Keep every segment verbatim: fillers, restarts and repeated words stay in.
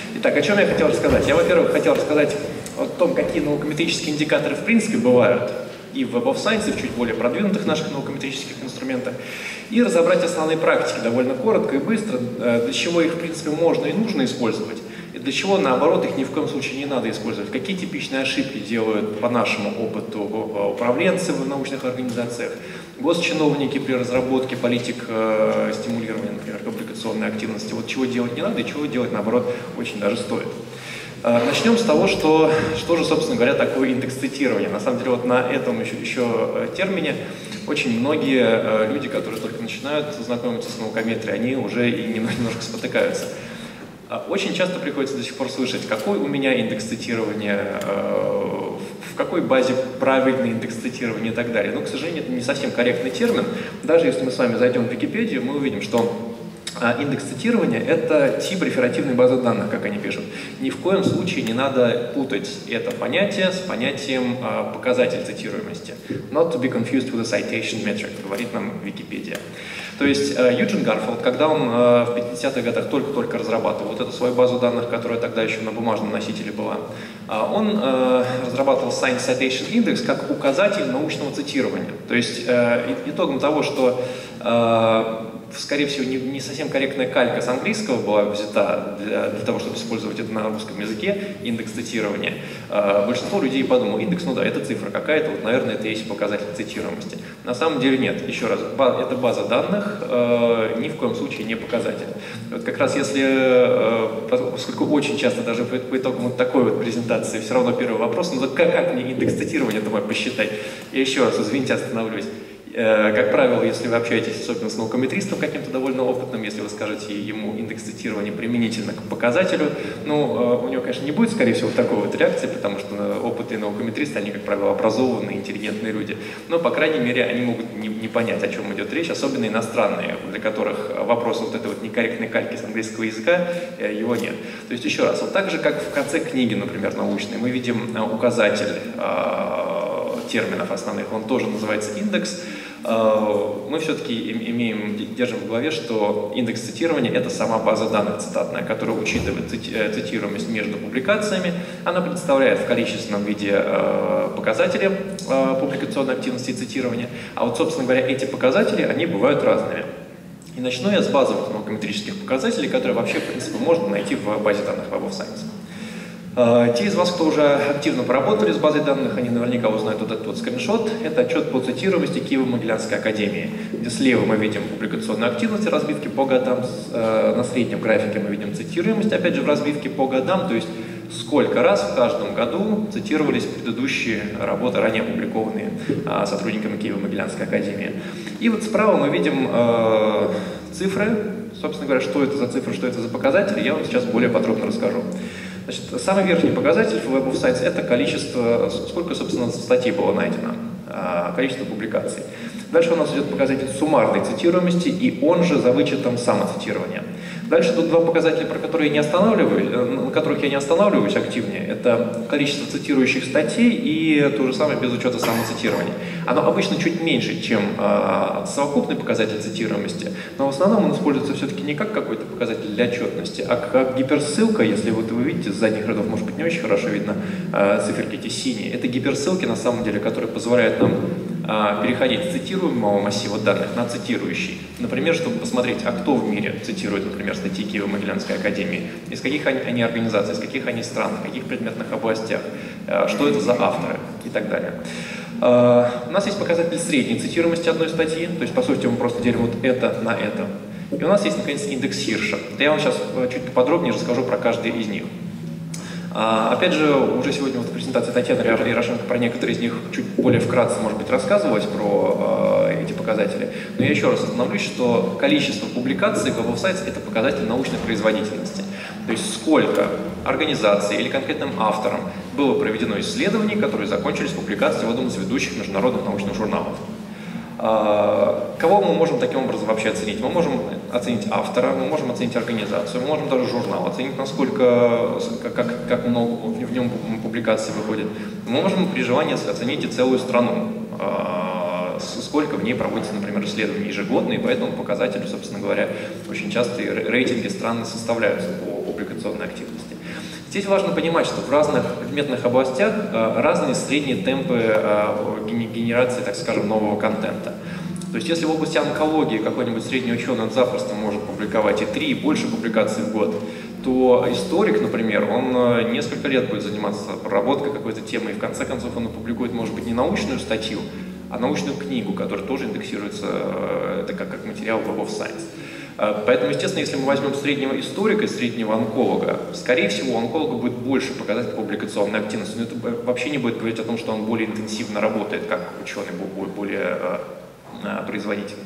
Итак, о чем я хотел рассказать? Я, во-первых, хотел рассказать о том, какие наукометрические индикаторы в принципе бывают и в Web of Science, и в чуть более продвинутых наших наукометрических инструментах, и разобрать основные практики довольно коротко и быстро, для чего их, в принципе, можно и нужно использовать, и для чего, наоборот, их ни в коем случае не надо использовать. Какие типичные ошибки делают, по нашему опыту, управленцы в научных организациях, госчиновники при разработке политик э, стимулирования, например, публикационной активности. Вот чего делать не надо и чего делать, наоборот, очень даже стоит. Э, начнем с того, что, что же, собственно говоря, такое индекс цитирования. На самом деле, вот на этом еще, еще термине очень многие э, люди, которые только начинают знакомиться с наукометрией, они уже и немножко спотыкаются. Очень часто приходится до сих пор слышать, какой у меня индекс цитирования, в какой базе правильный индекс цитирования и так далее. Но, к сожалению, это не совсем корректный термин. Даже если мы с вами зайдем в Википедию, мы увидим, что индекс цитирования — это тип реферативной базы данных, как они пишут. Ни в коем случае не надо путать это понятие с понятием показатель цитируемости. Not to be confused with a citation metric, говорит нам Википедия. То есть Юджин Гарфилд, когда он в пятидесятых годах только-только разрабатывал вот эту свою базу данных, которая тогда еще на бумажном носителе была, он разрабатывал Science Citation Index как указатель научного цитирования. То есть итогом того, что, скорее всего, не, не совсем корректная калька с английского была взята для, для того, чтобы использовать это на русском языке, индекс цитирования, большинство людей подумало, индекс, ну да, это цифра какая-то, вот, наверное, это и есть показатель цитируемости. На самом деле нет. Еще раз, это база данных, э, ни в коем случае не показатель. Вот как раз если, э, поскольку очень часто даже по, по итогам вот такой вот презентации все равно первый вопрос, ну как, как мне индекс цитирования домой посчитать? Я еще раз, извините, остановлюсь. Э, как правило, если вы общаетесь особенно с наукометристом каким-то довольно опытным, если вы скажете ему индекс цитирования применительно к показателю, ну, э, у него, конечно, не будет, скорее всего, такой вот реакции, потому что опытные наукометристы, они, как правило, образованные, интеллигентные люди, но, по крайней мере, они могут не, не понять, о чем идет речь, особенно иностранные, для которых вопрос вот этой вот некорректной кальки с английского языка, э, его нет. То есть, еще раз, вот так же, как в конце книги, например, научной, мы видим э, указатель э, терминов основных, он тоже называется индекс. Мы все-таки имеем, держим в голове, что индекс цитирования — это сама база данных цитатная, которая учитывает цитируемость между публикациями. Она представляет в количественном виде показатели публикационной активности и цитирования. А вот, собственно говоря, эти показатели, они бывают разными. И начну я с базовых наукометрических показателей, которые вообще, в принципе, можно найти в базе данных Web of Science. Те из вас, кто уже активно поработали с базой данных, они наверняка узнают вот этот вот скриншот. Это отчет по цитируемости Киево-Могилянской академии, где слева мы видим публикационную активность в разбивке по годам, на среднем графике мы видим цитируемость, опять же в разбивке по годам, то есть сколько раз в каждом году цитировались предыдущие работы, ранее опубликованные сотрудниками Киево-Могилянской академии. И вот справа мы видим э, цифры, собственно говоря, что это за цифры, что это за показатели, я вам сейчас более подробно расскажу. Значит, самый верхний показатель в Web of Science — это количество, сколько, собственно, статей было найдено, количество публикаций. Дальше у нас идет показатель суммарной цитируемости, и он же за вычетом самоцитирования. Дальше тут два показателя, про которые я не останавливаюсь, на которых я не останавливаюсь активнее. Это количество цитирующих статей и то же самое без учета самоцитирования. Оно обычно чуть меньше, чем э, совокупный показатель цитируемости, но в основном он используется все-таки не как какой-то показатель для отчетности, а как гиперссылка. Если вот вы видите, с задних рядов, может быть, не очень хорошо видно э, циферки эти синие. Это гиперссылки, на самом деле, которые позволяют нам э, переходить с цитируемого массива данных на цитирующий. Например, чтобы посмотреть, а кто в мире цитирует, например, статьи Киево-Могилянской академии, из каких они, они организаций, из каких они стран, в каких предметных областях, э, что это за авторы и так далее. Uh, у нас есть показатель средней цитируемости одной статьи, то есть, по сути, мы просто делим вот это на это. И у нас есть, наконец, индекс Хирша. Я вам сейчас чуть подробнее расскажу про каждый из них. Uh, опять же, уже сегодня вот в презентации Татьяны Ярошенко про некоторые из них чуть более вкратце, может быть, рассказывалось про uh, эти показатели. Но я еще раз остановлюсь, что количество публикаций в Web of Science — это показатель научной производительности. То есть сколько организаций или конкретным авторам было проведено исследований, которые закончились публикацией в одном из ведущих международных научных журналов. Кого мы можем таким образом вообще оценить? Мы можем оценить автора, мы можем оценить организацию, мы можем даже журнал оценить, насколько, как, как много в нем публикаций выходит. Мы можем при желании оценить и целую страну, сколько в ней проводится, например, исследований ежегодно, и по этому показателю, собственно говоря, очень часто рейтинги стран составляются по публикационной активности. Здесь важно понимать, что в разных предметных областях разные средние темпы генерации, так скажем, нового контента. То есть если в области онкологии какой-нибудь средний ученый он запросто может публиковать и три, и больше публикаций в год, то историк, например, он несколько лет будет заниматься проработкой какой-то темы, и в конце концов он опубликует, может быть, не научную статью, а научную книгу, которая тоже индексируется это как, как материал в Web of Science. Поэтому, естественно, если мы возьмем среднего историка и среднего онколога, скорее всего, у онколога будет больше показатель публикационной активности, но это вообще не будет говорить о том, что он более интенсивно работает, как ученый, более производительно.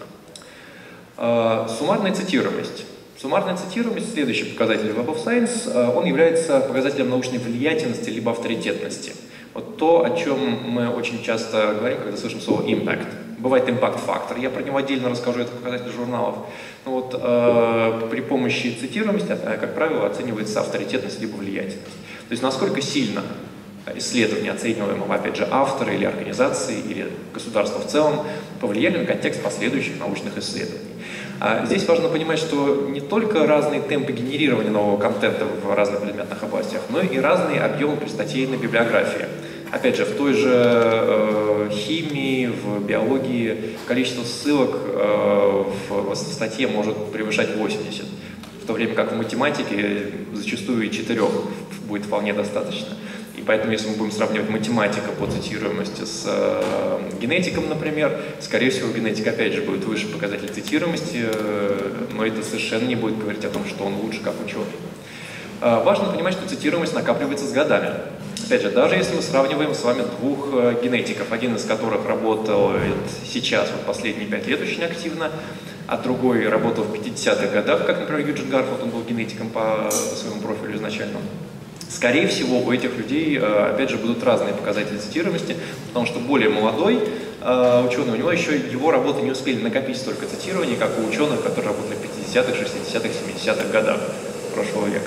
Суммарная цитируемость. Суммарная цитируемость, следующий показатель в Web of Science, он является показателем научной влиятельности либо авторитетности. Вот то, о чем мы очень часто говорим, когда слышим слово impact. Бывает impact-фактор, я про него отдельно расскажу, это показатель журналов. Но вот э, при помощи цитируемости, как правило, оценивается авторитетность либо влиятельность. То есть насколько сильно исследования, оцениваемого, опять же, автора или организации, или государства в целом, повлияли на контекст последующих научных исследований. А здесь важно понимать, что не только разные темпы генерирования нового контента в разных предметных областях, но и разные объемы при статейной библиографии. Опять же, в той же э, химии, в биологии количество ссылок э, в, в статье может превышать восемьдесят, в то время как в математике зачастую и четырех будет вполне достаточно. И поэтому, если мы будем сравнивать математика по цитируемости с э, генетиком, например, скорее всего, генетик опять же будет выше показатель цитируемости, э, но это совершенно не будет говорить о том, что он лучше как ученый. Э, важно понимать, что цитируемость накапливается с годами. Опять же, даже если мы сравниваем с вами двух э, генетиков, один из которых работает сейчас, вот последние пять лет очень активно, а другой работал в пятидесятых годах, как, например, Юджин Гарфилд, он был генетиком по своему профилю изначально. Скорее всего, у этих людей, опять же, будут разные показатели цитируемости, потому что более молодой ученый, у него еще его работы не успели накопить столько цитирований, как у ученых, которые работали в пятидесятых, шестидесятых, семидесятых годах прошлого века.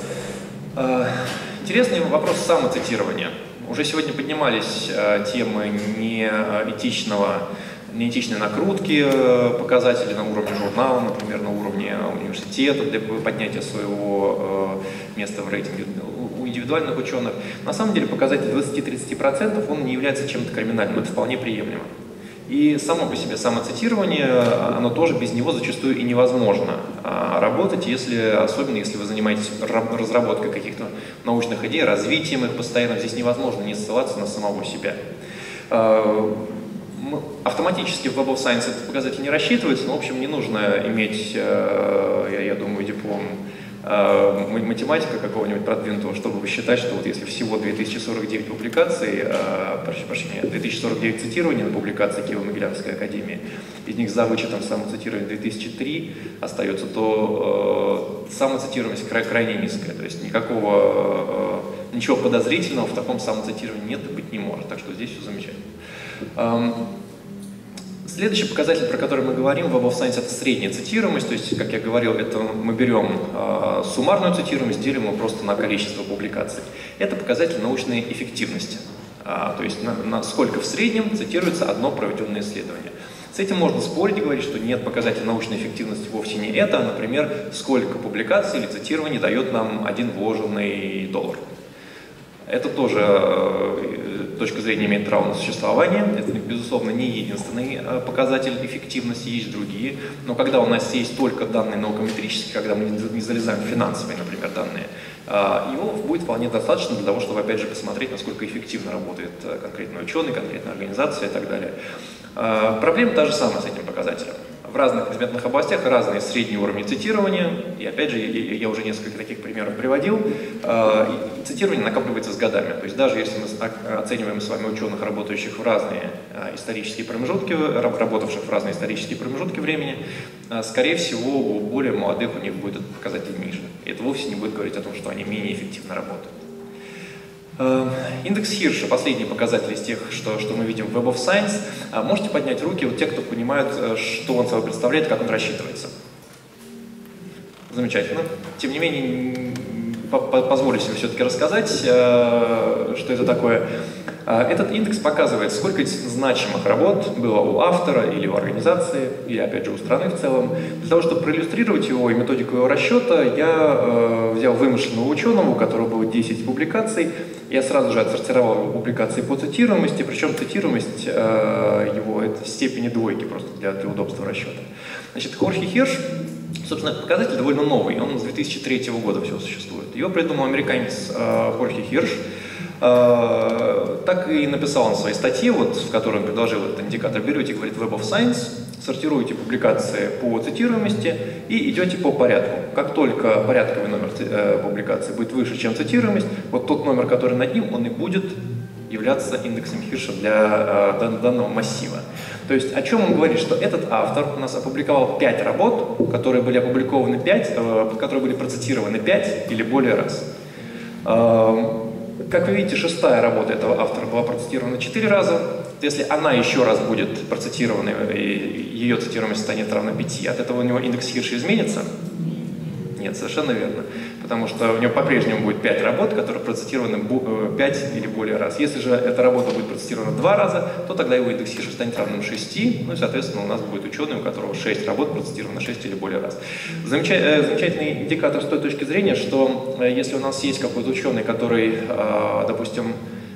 Интересный вопрос самоцитирования. Уже сегодня поднимались темы неэтичного, неэтичной накрутки показателей на уровне журнала, например, на уровне университета для поднятия своего места в рейтинге у индивидуальных ученых. На самом деле показатель двадцати-тридцати процентов он не является чем-то криминальным, это вполне приемлемо. И само по себе самоцитирование, оно тоже без него зачастую и невозможно работать, если, особенно если вы занимаетесь разработкой каких-то научных идей, развитием их постоянно, здесь невозможно не ссылаться на самого себя. Автоматически в Web of Science этот показатель не рассчитывается, но, в общем, не нужно иметь, я, я думаю, диплом математика какого-нибудь продвинутого, чтобы посчитать, что вот если всего две тысячи сорок девять публикаций, прошу прощения, две тысячи сорок девять цитирований на публикации Киево-Могилянской академии, из них за вычетом самоцитирования две тысячи три остается, то э, самоцитируемость край, крайне низкая, то есть никакого, э, ничего подозрительного в таком самоцитировании нет и быть не может, так что здесь все замечательно. Эм, Следующий показатель, про который мы говорим в Web of Science, это средняя цитируемость. То есть, как я говорил, это мы берем э, суммарную цитируемость, делим его просто на количество публикаций. Это показатель научной эффективности. А, то есть, на, на сколько в среднем цитируется одно проведенное исследование. С этим можно спорить и говорить, что нет, показатель научной эффективности вовсе не это, а, например, сколько публикаций или цитирований дает нам один вложенный доллар. Это тоже э, точка зрения имеет право на существование. Это, безусловно, не единственный э, показатель эффективности, есть другие. Но когда у нас есть только данные наукометрические, когда мы не залезаем в финансовые, например, данные, э, его будет вполне достаточно для того, чтобы, опять же, посмотреть, насколько эффективно работает конкретный ученый, конкретная организация и так далее. Э, проблема та же самая с этим показателем. В разных предметных областях разные средние уровни цитирования, и опять же, я уже несколько таких примеров приводил, цитирование накапливается с годами. То есть даже если мы оцениваем с вами ученых, работающих в разные исторические промежутки, работавших в разные исторические промежутки времени, скорее всего, у более молодых у них будет этот показатель ниже. И это вовсе не будет говорить о том, что они менее эффективно работают. Индекс Хирша, последний показатель из тех, что, что мы видим в Web of Science. Можете поднять руки, вот те, кто понимают, что он собой представляет, как он рассчитывается. Замечательно. Тем не менее, позволю себе все-таки рассказать, что это такое. Этот индекс показывает, сколько значимых работ было у автора или у организации, или, опять же, у страны в целом. Для того, чтобы проиллюстрировать его и методику его расчета, я э, взял вымышленного ученого, у которого было десять публикаций. Я сразу же отсортировал его публикации по цитируемости, причем цитируемость э, его это в степени двойки, просто для, для удобства расчета. Значит, Хорхе Хирш, собственно, показатель довольно новый, он с две тысячи третьего года все существует. Его придумал американец э, Хорхе Хирш. Uh, так и написал он в своей статье, вот, в которой он предложил этот индикатор. Берете, говорит, Web of Science, сортируете публикации по цитируемости и идете по порядку. Как только порядковый номер э, публикации будет выше, чем цитируемость, вот тот номер, который над ним, он и будет являться индексом Хирша для э, данного массива. То есть о чем он говорит? Что этот автор у нас опубликовал пять работ, которые были опубликованы пять, э, которые были процитированы пять или более раз. Uh, Как вы видите, шестая работа этого автора была процитирована четыре раза. Если она еще раз будет процитирована, и ее цитируемость станет равна пяти, от этого у него индекс Хирша изменится? Нет, совершенно верно. Потому что у него по-прежнему будет пять работ, которые процитированы пять или более раз. Если же эта работа будет процитирована два раза, то тогда его индекс Хирша станет равным шести, ну и, соответственно, у нас будет ученый, у которого шесть работ процитировано шесть или более раз. Замечательный, замечательный индикатор с той точки зрения, что если у нас есть какой-то ученый, который, допустим,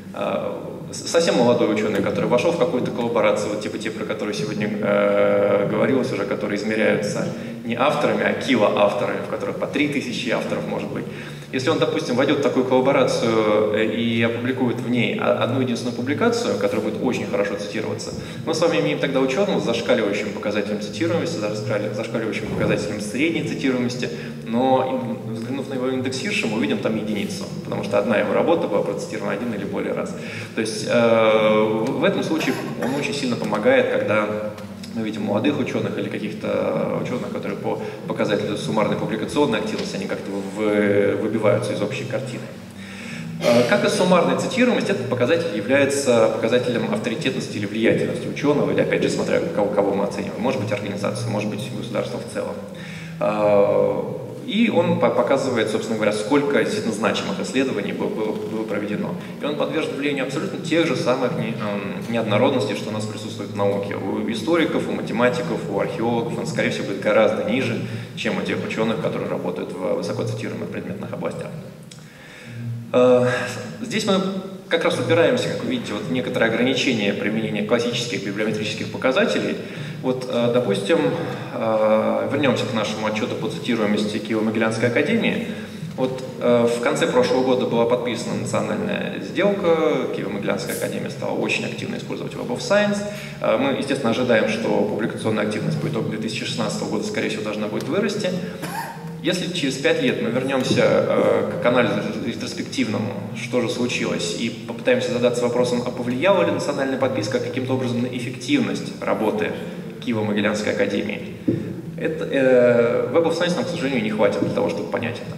совсем молодой ученый, который вошел в какую-то коллаборацию, вот типа те, про которые сегодня э, говорилось уже, которые измеряются не авторами, а килоавторами, в которых по три тысячи авторов может быть. Если он, допустим, войдет в такую коллаборацию и опубликует в ней одну единственную публикацию, которая будет очень хорошо цитироваться, мы с вами имеем тогда ученого с зашкаливающим показателем цитируемости, зашкаливающим показателем средней цитируемости, но, взглянув на его индекс Хирша, мы увидим там единицу, потому что одна его работа была процитирована один или более раз. То есть э, в этом случае он очень сильно помогает, когда мы видим молодых ученых или каких-то ученых, которые по показателю суммарной публикационной активности, они как-то выбиваются из общей картины. Как и суммарная цитируемость, этот показатель является показателем авторитетности или влиятельности ученого, или, опять же, смотря кого, кого мы оцениваем. Может быть, организация, может быть, государство в целом. И он показывает, собственно говоря, сколько действительно значимых исследований было, было, было проведено. И он подвержен влиянию абсолютно тех же самых не, э, неоднородностей, что у нас присутствует в науке. У историков, у математиков, у археологов он, скорее всего, будет гораздо ниже, чем у тех ученых, которые работают в высоко цитируемых предметных областях. Э, здесь мы как раз упираемся, как вы видите, вот в некоторые ограничения применения классических библиометрических показателей. Вот, допустим, вернемся к нашему отчету по цитируемости Киево-Могилянской академии. Вот в конце прошлого года была подписана национальная сделка, Киево-Могилянская академия стала очень активно использовать Web of Science. Мы, естественно, ожидаем, что публикационная активность по итогу две тысячи шестнадцатого года, скорее всего, должна будет вырасти. Если через пять лет мы вернемся э, к анализу ретроспективному, что же случилось, и попытаемся задаться вопросом, а повлияла ли национальная подписка каким-то образом на эффективность работы Киево-Могилянской академии, это, э, Web of Science нам, к сожалению, не хватит для того, чтобы понять это.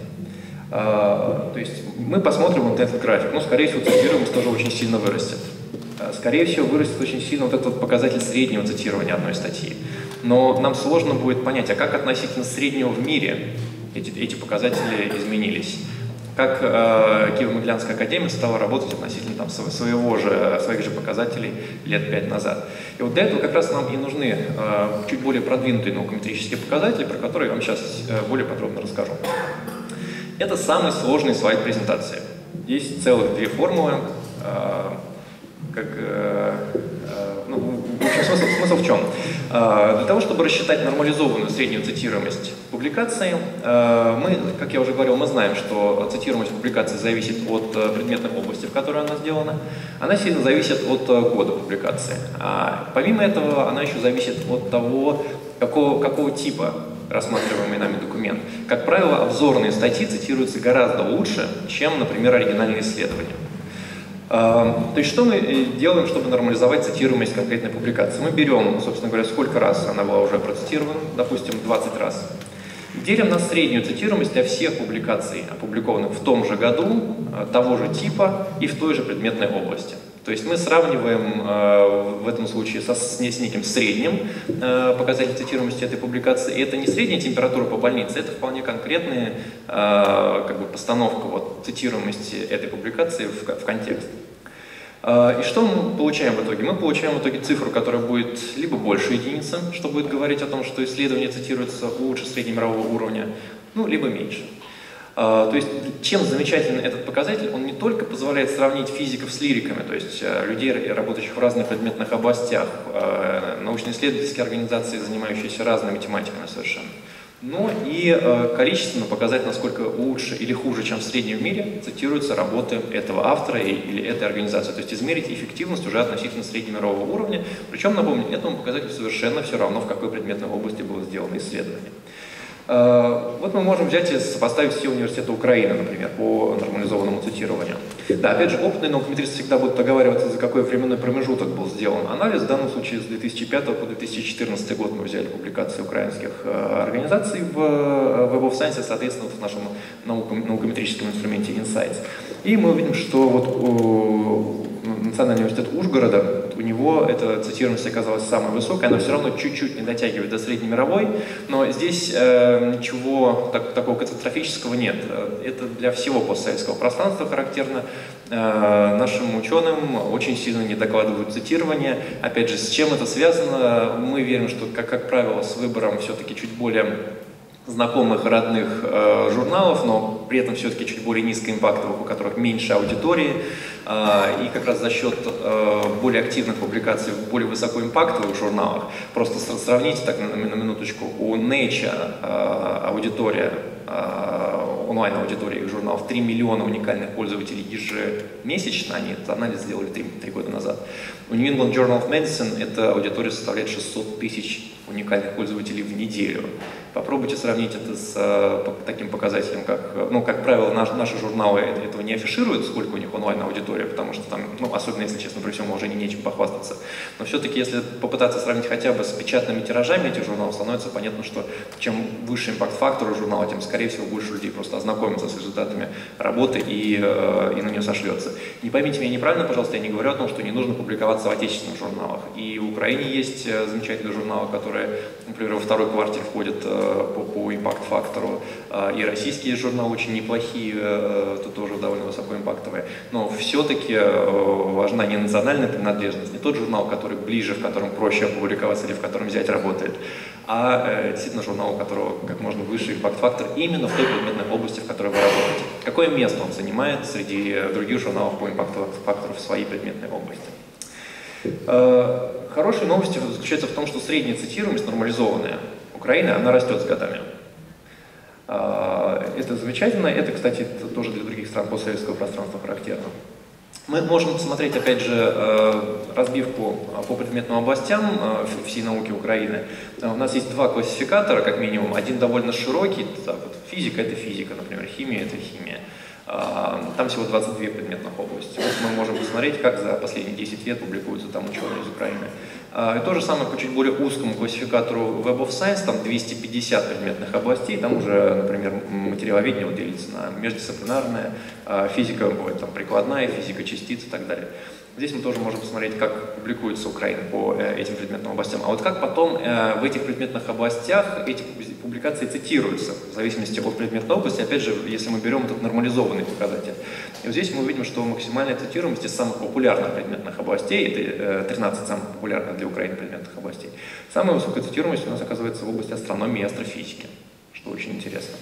Э, то есть мы посмотрим вот этот график, ну, скорее всего, цитируемость тоже очень сильно вырастет. Скорее всего, вырастет очень сильно вот этот вот показатель среднего цитирования одной статьи. Но нам сложно будет понять, а как относительно среднего в мире эти, эти показатели изменились. Как э, Киево-Могилянская академия стала работать относительно там, своего же, своих же показателей лет пять назад. И вот для этого как раз нам и нужны э, чуть более продвинутые наукометрические показатели, про которые я вам сейчас э, более подробно расскажу. Это самый сложный слайд презентации. Есть целых две формулы. Э, как, э, э, ну, в общем, смысл, смысл в чем? Э, для того, чтобы рассчитать нормализованную среднюю цитируемость публикации, э, мы, как я уже говорил, мы знаем, что цитируемость публикации зависит от э, предметной области, в которой она сделана. Она сильно зависит от э, года публикации. А помимо этого, она еще зависит от того, какого, какого типа рассматриваемый нами документ. Как правило, обзорные статьи цитируются гораздо лучше, чем, например, оригинальные исследования. То есть что мы делаем, чтобы нормализовать цитируемость конкретной публикации? Мы берем, собственно говоря, сколько раз она была уже процитирована, допустим, двадцать раз. Делим на среднюю цитируемость для всех публикаций, опубликованных в том же году, того же типа и в той же предметной области. То есть мы сравниваем э, в этом случае со, с, с неким средним э, показателем цитируемости этой публикации. И это не средняя температура по больнице, это вполне конкретная э, как бы постановка вот, цитируемости этой публикации в, в контекст. И что мы получаем в итоге? Мы получаем в итоге цифру, которая будет либо больше единицы, что будет говорить о том, что исследование цитируется лучше среднемирового уровня, ну, либо меньше. То есть, чем замечателен этот показатель, он не только позволяет сравнить физиков с лириками, то есть людей, работающих в разных предметных областях, научно-исследовательские организации, занимающиеся разными тематиками совершенно, но и количественно показать, насколько лучше или хуже, чем в среднем мире, цитируются работы этого автора или этой организации. То есть измерить эффективность уже относительно среднемирового уровня. Причем, напомню, этому показателю совершенно все равно, в какой предметной области было сделано исследование. Вот мы можем взять и сопоставить все университеты Украины, например, по нормализованному цитированию. Да, опять же, опытные наукометристы всегда будут оговариваться, за какой временной промежуток был сделан анализ. В данном случае с две тысячи пятого по две тысячи четырнадцатый год мы взяли публикации украинских организаций в Web of Science, соответственно, в нашем наукометрическом инструменте Insights. И мы увидим, что вот у Национальный университет Ужгорода, у него эта цитируемость оказалась самой высокой, она все равно чуть-чуть не дотягивает до среднемировой, но здесь э, ничего так, такого катастрофического нет. Это для всего постсоветского пространства характерно. Э, нашим ученым очень сильно не докладывают цитирование. Опять же, с чем это связано? Мы верим, что, как, как правило, с выбором все-таки чуть более знакомых, родных э, журналов, но при этом все-таки чуть более низкоимпактовых, у которых меньше аудитории, э, и как раз за счет э, более активных публикаций в более высокоимпактовых журналах. Просто сравните так на, на минуточку, у Nature э, аудитория, э, онлайн-аудитория их журналов три миллиона уникальных пользователей ежемесячно, они этот анализ сделали три года назад. У New England Journal of Medicine эта аудитория составляет шестьсот тысяч уникальных пользователей в неделю. Попробуйте сравнить это с э, таким показателем, как, ну, как правило, наш, наши журналы этого не афишируют, сколько у них онлайн-аудитория, потому что там, ну, особенно если, честно, при всем уже нечем похвастаться. Но все-таки, если попытаться сравнить хотя бы с печатными тиражами этих журналов, становится понятно, что чем выше импакт-фактор у журнала, тем, скорее всего, больше людей просто ознакомятся с результатами работы и, э, и на нее сошлется. Не поймите меня неправильно, пожалуйста, я не говорю о том, что не нужно публиковаться в отечественных журналах. И в Украине есть замечательные журналы, которые, например, во второй квартир входят по, по импакт-фактору, и российские журналы очень неплохие, то тоже довольно высокоимпактовые. Но все-таки важна не национальная принадлежность, не тот журнал, который ближе, в котором проще опубликоваться или в котором взять работает, а действительно журнал, у которого как можно выше импакт-фактор именно в той предметной области, в которой вы работаете. Какое место он занимает среди других журналов по импакт-фактору в своей предметной области? Хорошие новости заключаются в том, что средняя цитируемость, нормализованная Украины, она растет с годами. Это замечательно, это, кстати, тоже для других стран постсоветского пространства характерно. Мы можем посмотреть, опять же, разбивку по предметным областям всей науки Украины. У нас есть два классификатора, как минимум. Один довольно широкий, так, вот, физика – это физика, например, химия – это химия. Там всего двадцать две предметных области. Вот мы можем посмотреть, как за последние десять лет публикуются там ученые из Украины. И то же самое по чуть более узкому классификатору Web of Science, там двести пятьдесят предметных областей, там уже, например, материаловедение вот делится на междисциплинарное, физика бывает там прикладная, физика частиц и так далее. Здесь мы тоже можем посмотреть, как публикуется Украина по э, этим предметным областям. А вот как потом э, в этих предметных областях эти публикации цитируются, в зависимости от предметной области, опять же, если мы берем этот нормализованный показатель. И вот здесь мы увидим, что максимальная цитируемость из самых популярных предметных областей, это э, тринадцать самых популярных для Украины предметных областей, самая высокая цитируемость у нас оказывается в области астрономии и астрофизики, что очень интересно.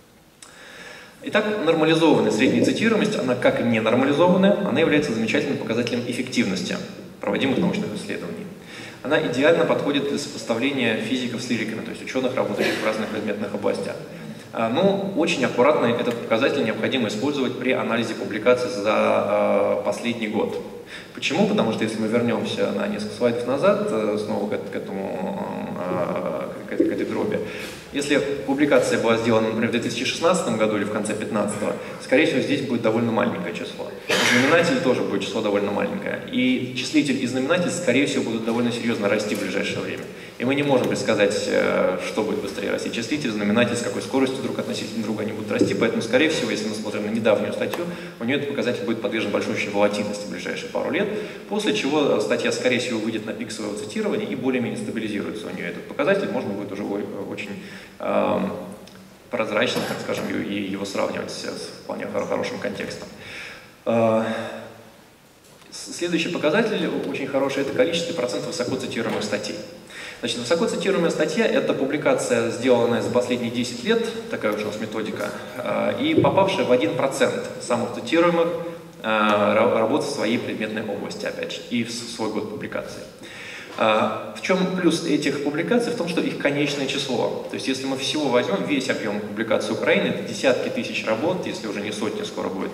Итак, нормализованная средняя цитируемость, она как и ненормализованная, она является замечательным показателем эффективности проводимых научных исследований. Она идеально подходит для сопоставления физиков с лириками, то есть ученых, работающих в разных предметных областях. Но очень аккуратно этот показатель необходимо использовать при анализе публикаций за последний год. Почему? Потому что если мы вернемся на несколько слайдов назад, снова к этому, к этой, к этой дроби, если публикация была сделана, например, в две тысячи шестнадцатом году или в конце две тысячи пятнадцатого, скорее всего, здесь будет довольно маленькое число. В знаменателе тоже будет число довольно маленькое. И числитель и знаменатель, скорее всего, будут довольно серьезно расти в ближайшее время. И мы не можем предсказать, что будет быстрее расти. Числитель, знаменатель, с какой скоростью друг относительно друга они будут расти. Поэтому, скорее всего, если мы смотрим на недавнюю статью, у нее этот показатель будет подвержен большущей волатильности в ближайшие пару лет, после чего статья, скорее всего, выйдет на пик своего цитирования и более-менее стабилизируется у нее этот показатель. Можно будет уже очень э, прозрачно, так скажем, и его сравнивать с вполне хорошим контекстом. Э, Следующий показатель, очень хороший, это количество и процент высоко цитируемых статей. Значит, высоко цитируемая статья – это публикация, сделанная за последние десять лет, такая уж у нас методика, и попавшая в один процент самых цитируемых работ в своей предметной области, опять же, и в свой год публикации. В чем плюс этих публикаций? В том, что их конечное число. То есть, если мы всего возьмем весь объем публикаций Украины, это десятки тысяч работ, если уже не сотни скоро будет,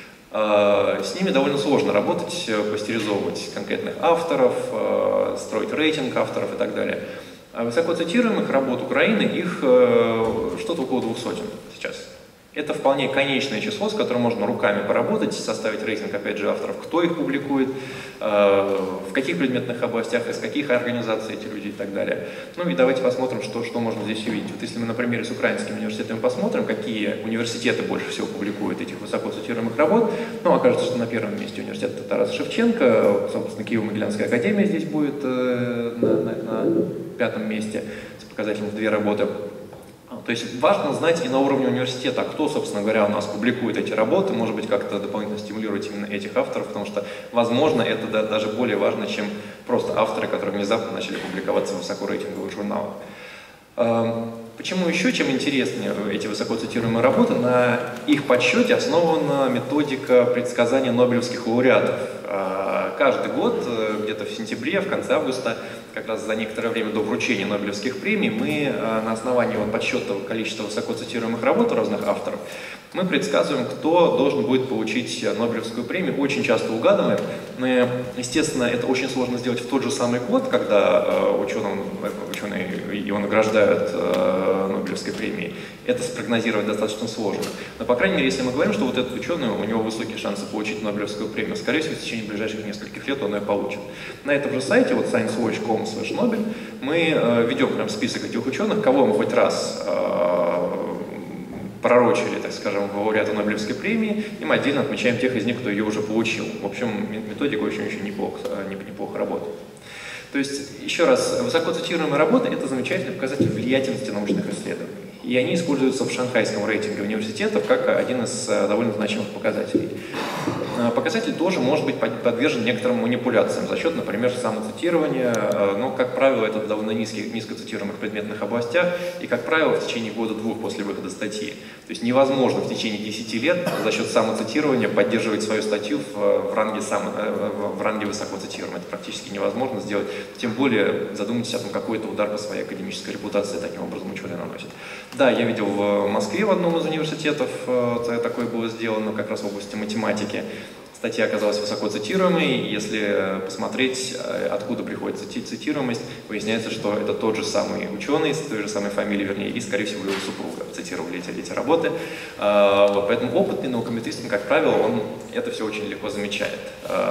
с ними довольно сложно работать, пастеризовывать конкретных авторов, строить рейтинг авторов и так далее. А высоко цитируемых работ Украины, их что-то около двух сотен сейчас. Это вполне конечное число, с которым можно руками поработать, составить рейтинг, опять же, авторов, кто их публикует, в каких предметных областях, из каких организаций эти люди и так далее. Ну и давайте посмотрим, что, что можно здесь увидеть. Вот если мы на примере с украинскими университетами посмотрим, какие университеты больше всего публикуют этих высоко цитируемых работ, ну, окажется, что на первом месте университет Тараса Шевченко, собственно, Киево-Могилянская академия здесь будет на, на, на пятом месте с показателем в две работы. То есть важно знать и на уровне университета, кто, собственно говоря, у нас публикует эти работы, может быть, как-то дополнительно стимулировать именно этих авторов, потому что, возможно, это даже более важно, чем просто авторы, которые внезапно начали публиковаться в высокорейтинговых журналах. Почему еще, чем интереснее эти высоко цитируемые работы, на их подсчете основана методика предсказания нобелевских лауреатов. Каждый год, где-то в сентябре, в конце августа, как раз за некоторое время до вручения нобелевских премий, мы на основании вот подсчета количества высоко цитируемых работ разных авторов, мы предсказываем, кто должен будет получить Нобелевскую премию. Очень часто угадываем. Мы, естественно, это очень сложно сделать в тот же самый год, когда ученым, ученые его награждают Нобелевской премией. Это спрогнозировать достаточно сложно. Но, по крайней мере, если мы говорим, что вот этот ученый, у него высокие шансы получить Нобелевскую премию, скорее всего, в течение ближайших нескольких лет он ее получит. На этом же сайте, вот сайенс вотч точка ком слэш нобель, мы ведем прям список этих ученых, кого мы хоть раз пророчили, так скажем, в лауреата Нобелевской премии, и мы отдельно отмечаем тех из них, кто ее уже получил. В общем, методика очень-очень неплохо, неплохо работает. То есть, еще раз, высоко цитируемые работы – это замечательный показатель влиятельности научных исследований. И они используются в шанхайском рейтинге университетов как один из довольно значимых показателей. Показатель тоже может быть подвержен некоторым манипуляциям за счет, например, самоцитирования, но, как правило, это в довольно низких, низкоцитируемых предметных областях, и, как правило, в течение года-двух после выхода статьи. То есть невозможно в течение десяти лет за счет самоцитирования поддерживать свою статью в, в, ранге, само, в ранге высоко цитируемой. Это практически невозможно сделать, тем более задумайтесь о том, какой это удар по своей академической репутации таким образом ученый наносит. Да, я видел в Москве в одном из университетов такое было сделано, как раз в области математики. Статья оказалась высоко цитируемой. Если посмотреть, откуда приходит цитируемость, выясняется, что это тот же самый ученый с той же самой фамилией, вернее, и, скорее всего, его супруга цитировали эти, эти работы. Поэтому опытный наукометрист, как правило, он это все очень легко замечает.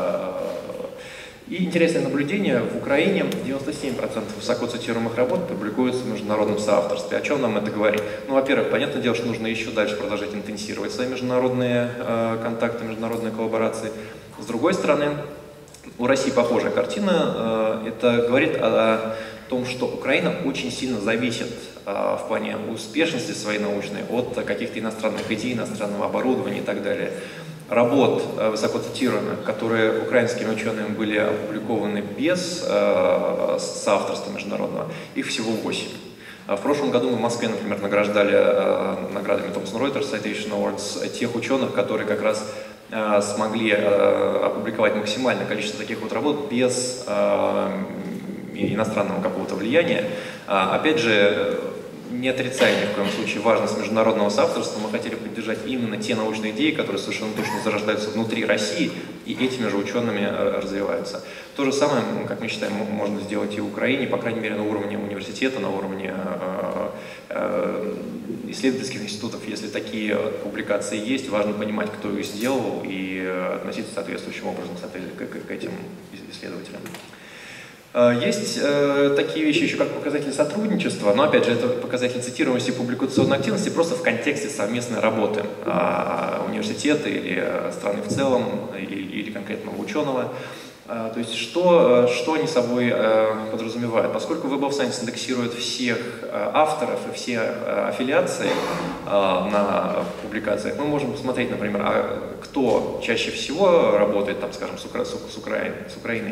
И интересное наблюдение: в Украине девяносто семь процентов высоко цитируемых работ публикуются в международном соавторстве. О чем нам это говорит? Ну, во-первых, понятное дело, что нужно еще дальше продолжать интенсировать свои международные э, контакты, международные коллаборации. С другой стороны, у России похожая картина. Э, это говорит о том, что Украина очень сильно зависит э, в плане успешности своей научной от каких-то иностранных идей, иностранного оборудования и так далее. Работ высоко цитируемых, которые украинскими учеными были опубликованы без э, соавторства международного, их всего восемь. В прошлом году мы в Москве, например, награждали э, наградами Thomson Reuters Citation Awards тех ученых, которые как раз э, смогли э, опубликовать максимальное количество таких вот работ без э, иностранного какого-то влияния. А, опять же, не отрицая ни в коем случае важность международного соавторства, мы хотели поддержать именно те научные идеи, которые совершенно точно зарождаются внутри России и этими же учеными развиваются. То же самое, как мы считаем, можно сделать и в Украине, по крайней мере, на уровне университета, на уровне исследовательских институтов. Если такие публикации есть, важно понимать, кто их сделал, и относиться соответствующим образом к этим исследователям. Есть э, такие вещи еще, как показатели сотрудничества, но, опять же, это показатель цитируемости и публикационной активности просто в контексте совместной работы э, университета или страны в целом, или, или конкретного ученого. То есть что, что они собой подразумевают? Поскольку Web of Science индексирует всех авторов и все аффилиации на публикациях, мы можем посмотреть, например, а кто чаще всего работает, там, скажем, с, Укра... с, Украиной, с Украиной.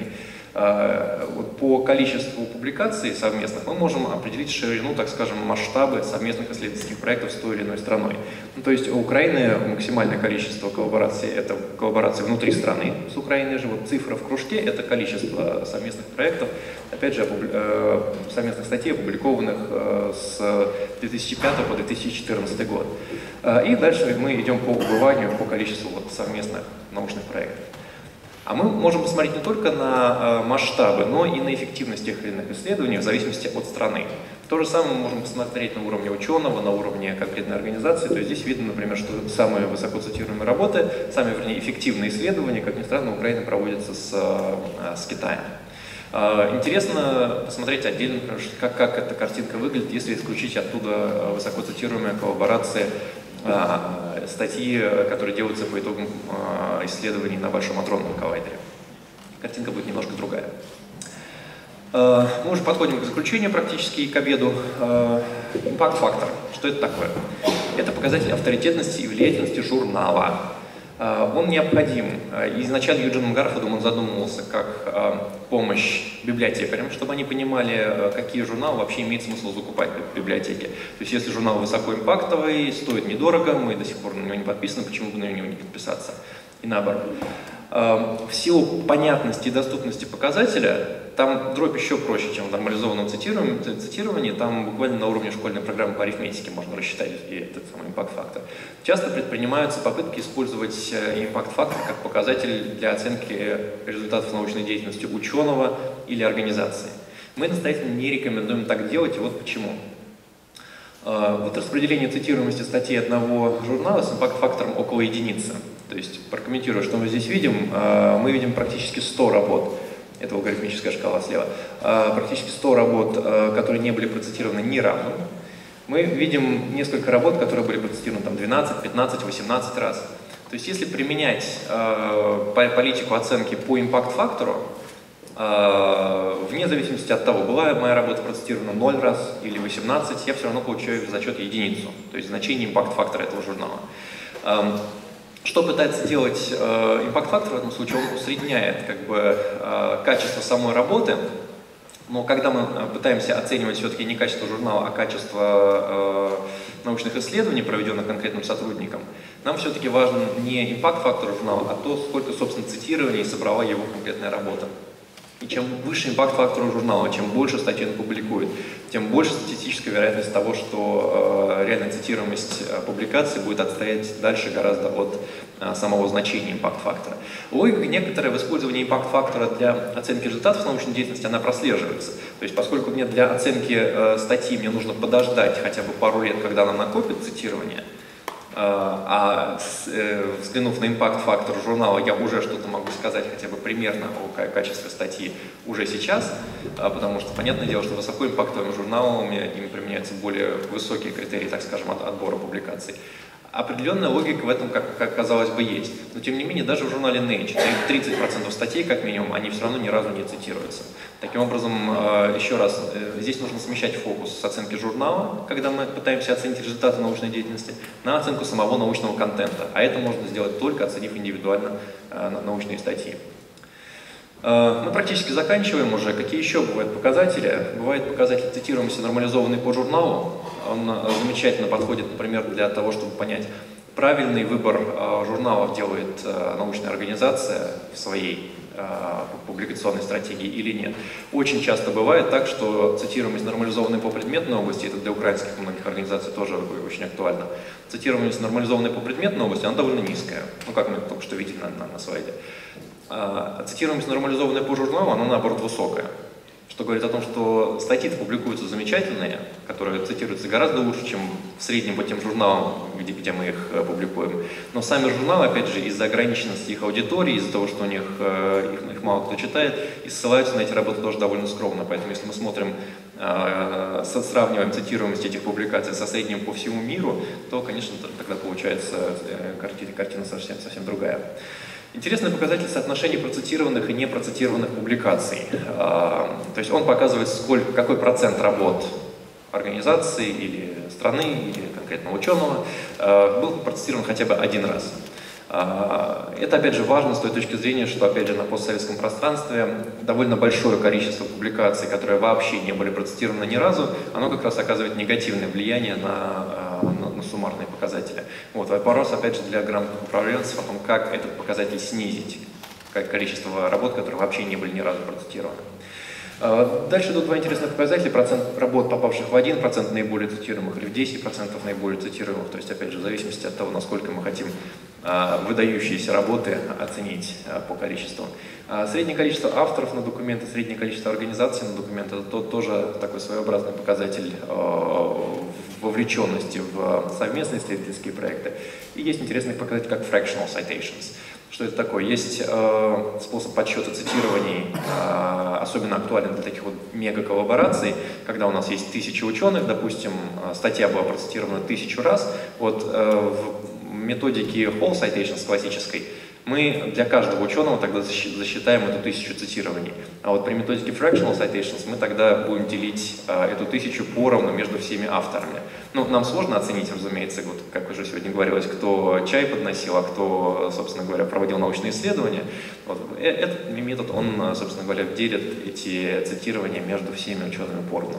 По количеству публикаций совместных мы можем определить ширину, так скажем, масштабы совместных исследовательских проектов с той или иной страной. Ну, то есть у Украины максимальное количество коллабораций – это коллаборации внутри страны с Украиной же. Вот цифра в кружке – это количество совместных проектов, опять же, совместных статей, опубликованных с две тысячи пятого по две тысячи четырнадцатый год. И дальше мы идем по убыванию, по количеству вот совместных научных проектов. А мы можем посмотреть не только на масштабы, но и на эффективность тех или иных исследований в зависимости от страны. То же самое мы можем посмотреть на уровне ученого, на уровне конкретной организации. То есть здесь видно, например, что самые высоко цитируемые работы, самые, вернее, эффективные исследования, как ни странно, в Украине проводятся с, с Китаем. Интересно посмотреть отдельно, как, как эта картинка выглядит, если исключить оттуда высоко цитируемые коллаборации, статьи, которые делаются по итогам исследований на Большом адронном коллайдере. Картинка будет немножко другая. Мы уже подходим к заключению практически и к обеду. Импакт-фактор. Что это такое? Это показатель авторитетности и влиятельности журнала. Он необходим. Изначально Юджином Гарфилдом он задумывался как помощь библиотекарям, чтобы они понимали, какие журналы вообще имеет смысл закупать в библиотеке. То есть если журнал высокоимпактовый, стоит недорого, мы до сих пор на него не подписаны, почему бы на него не подписаться? И наоборот. В силу понятности и доступности показателя, там дробь еще проще, чем в нормализованном цитировании, цитировании, там буквально на уровне школьной программы по арифметике можно рассчитать этот самый импакт-фактор. Часто предпринимаются попытки использовать импакт-фактор как показатель для оценки результатов научной деятельности ученого или организации. Мы настоятельно не рекомендуем так делать, и вот почему. Вот распределение цитируемости статей одного журнала с импакт-фактором около единицы. То есть, прокомментирую, что мы здесь видим. Мы видим практически сто работ, это логарифмическая шкала слева, практически сто работ, которые не были процитированы ни разу. Мы видим несколько работ, которые были процитированы там, двенадцать, пятнадцать, восемнадцать раз. То есть, если применять политику оценки по импакт-фактору, вне зависимости от того, была моя работа процитирована ноль раз или восемнадцать, я все равно получаю в зачет единицу, то есть значение импакт-фактора этого журнала. Что пытается делать э, импакт-фактор в этом случае? Он усредняет как бы, э, качество самой работы, но когда мы пытаемся оценивать все-таки не качество журнала, а качество э, научных исследований, проведенных конкретным сотрудником, нам все-таки важен не импакт-фактор журнала, а то, сколько, собственно, цитирований собрала его конкретная работа. И чем выше импакт-фактор у журнала, чем больше статей он публикует, тем больше статистическая вероятность того, что э, реальная цитируемость э, публикации будет отстоять дальше гораздо от э, самого значения импакт-фактора. Логика некоторая в использовании импакт-фактора для оценки результатов научной деятельности, она прослеживается. То есть поскольку мне для оценки э, статьи мне нужно подождать хотя бы пару лет, когда она накопит цитирование, а взглянув на импакт-фактор журнала, я уже что-то могу сказать хотя бы примерно о качестве статьи уже сейчас, потому что, понятное дело, что высокоимпактовым журналам им применяются более высокие критерии, так скажем, от отбора публикаций. Определенная логика в этом, как, как казалось бы, есть. Но, тем не менее, даже в журнале Nature тридцать процентов статей, как минимум, они все равно ни разу не цитируются. Таким образом, еще раз, здесь нужно смещать фокус с оценки журнала, когда мы пытаемся оценить результаты научной деятельности, на оценку самого научного контента. А это можно сделать только оценив индивидуально научные статьи. Мы практически заканчиваем уже. Какие еще бывают показатели? Бывает показатель цитируемости, нормализованный по журналу. Он замечательно подходит, например, для того, чтобы понять, правильный выбор журналов делает научная организация в своей публикационной стратегии или нет. Очень часто бывает так, что цитируемость, нормализованная по предметной области, это для украинских многих организаций тоже очень актуально, цитируемость, нормализованная по предметной области, она довольно низкая, ну как мы только что видели на, на, на слайде. А цитируемость, нормализованная по журналу, она наоборот высокая. Что говорит о том, что статьи-то публикуются замечательные, которые цитируются гораздо лучше, чем в среднем по тем журналам, где, где мы их публикуем. Но сами журналы, опять же, из-за ограниченности их аудитории, из-за того, что у них их, их мало кто читает, и ссылаются на эти работы тоже довольно скромно. Поэтому если мы смотрим, сравниваем цитируемость этих публикаций со средним по всему миру, то, конечно, тогда получается картина, картина совсем, совсем другая. Интересный показатель соотношения процитированных и непроцитированных публикаций. То есть он показывает, сколько, какой процент работ организации или страны, или конкретного ученого был процитирован хотя бы один раз. Это, опять же, важно с той точки зрения, что, опять же, на постсоветском пространстве довольно большое количество публикаций, которые вообще не были процитированы ни разу, оно как раз оказывает негативное влияние на, на, на суммарные показатели. Вот, вопрос, опять же, для грамотных управленцев о том, как этот показатель снизить, как количество работ, которые вообще не были ни разу процитированы. Дальше идут два интересных показателя: процент работ, попавших в один процент наиболее цитируемых, или в десять процентов наиболее цитируемых. То есть, опять же, в зависимости от того, насколько мы хотим выдающиеся работы оценить по количеству. Среднее количество авторов на документы, среднее количество организаций на документы – это тоже такой своеобразный показатель вовлеченности в совместные исследовательские проекты. И есть интересный показатель, как fractional citations. Что это такое? Есть э, способ подсчета цитирований, э, особенно актуален для таких вот мега-коллабораций, когда у нас есть тысячи ученых, допустим, статья была процитирована тысячу раз. Вот э, в методике whole citations классической мы для каждого ученого тогда засчитаем эту тысячу цитирований. А вот при методике fractional citations мы тогда будем делить э, эту тысячу поровну между всеми авторами. Ну, нам сложно оценить, разумеется, вот, как уже сегодня говорилось, кто чай подносил, а кто, собственно говоря, проводил научные исследования. Вот. Этот метод, он, собственно говоря, делит эти цитирования между всеми учеными поровну.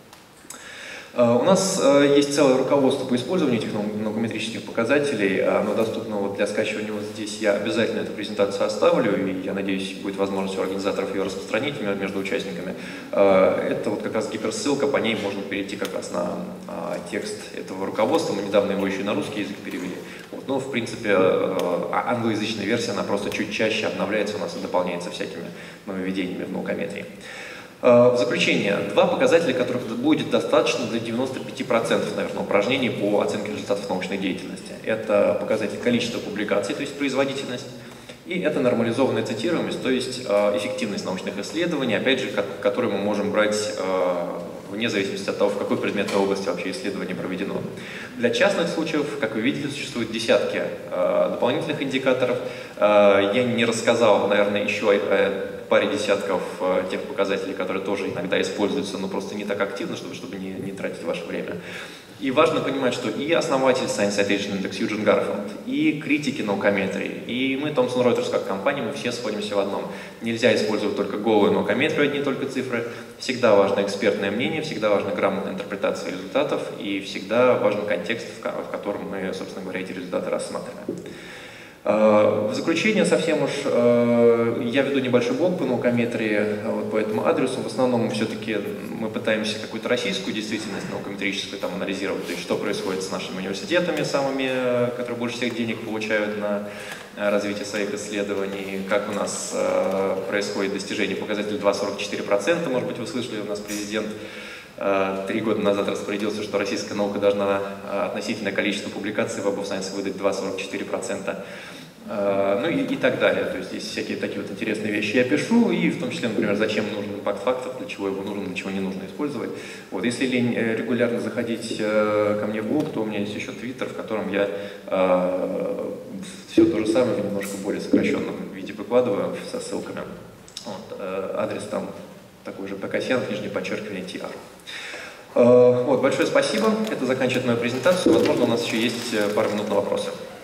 У нас есть целое руководство по использованию этих наукометрических показателей, оно доступно вот для скачивания вот здесь. Я обязательно эту презентацию оставлю, и я надеюсь, будет возможность у организаторов ее распространить между участниками. Это вот как раз гиперссылка, по ней можно перейти как раз на текст этого руководства. Мы недавно его еще и на русский язык перевели. Вот. Но, в принципе, англоязычная версия, она просто чуть чаще обновляется у нас и дополняется всякими нововведениями в наукометрии. В заключение, два показателя, которых будет достаточно для девяноста пяти процентов, наверное, упражнений по оценке результатов научной деятельности. Это показатель количества публикаций, то есть производительность, и это нормализованная цитируемость, то есть эффективность научных исследований, опять же, которые мы можем брать вне зависимости от того, в какой предметной области вообще исследование проведено. Для частных случаев, как вы видели, существуют десятки дополнительных индикаторов. Я не рассказал, наверное, еще о паре десятков э, тех показателей, которые тоже иногда используются, но просто не так активно, чтобы, чтобы не, не тратить ваше время. И важно понимать, что и основатель Science Citation Index Юджин Гарфилд, и критики наукометрии, и мы, Thomson Reuters, как компания, мы все сходимся в одном. Нельзя использовать только голую наукометрию, одни только цифры. Всегда важно экспертное мнение, всегда важна грамотная интерпретация результатов, и всегда важен контекст, в, в котором мы, собственно говоря, эти результаты рассматриваем. В заключение совсем уж я веду небольшой блог по наукометрии, вот по этому адресу. В основном все-таки мы пытаемся какую-то российскую действительность наукометрическую там анализировать, то есть что происходит с нашими университетами, самыми, которые больше всех денег получают на развитие своих исследований, как у нас происходит достижение показателя два целых сорок четыре сотых процента, может быть, вы слышали, у нас президент три года назад распорядился, что российская наука должна относительное количество публикаций в Web of Science выдать два целых сорок четыре сотых процента. Ну и, и так далее. То есть здесь всякие такие вот интересные вещи я пишу, и в том числе, например, зачем нужен импакт фактов, для чего его нужно, для чего не нужно использовать. Вот. Если лень регулярно заходить ко мне в блог, то у меня есть еще твиттер, в котором я э, все то же самое в немножко более сокращенном виде выкладываю со ссылками. Вот. Э, адрес там такой же pkasian, нижнее подчеркивание, ти ар. Э, вот, большое спасибо. Это заканчивает мою презентацию. Возможно, у нас еще есть пару минут на вопросы.